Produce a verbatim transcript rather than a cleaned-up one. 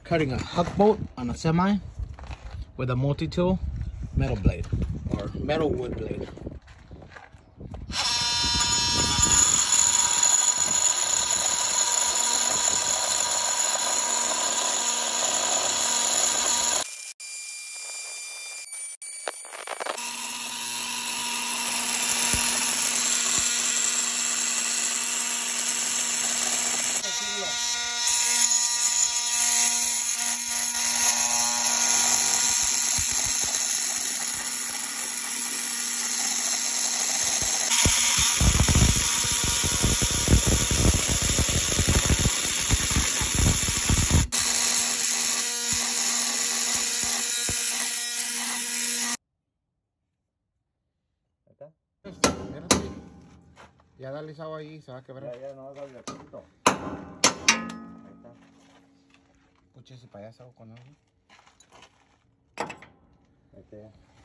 cutting a Huck bolt on a semi with a multi-tool metal blade or metal wood blade. Ya dale esa ahí, se va a quebrar. Ya, ya, no hagas de punto. Ahí está. Pucha, ese payaso con algo. Ahí está ya.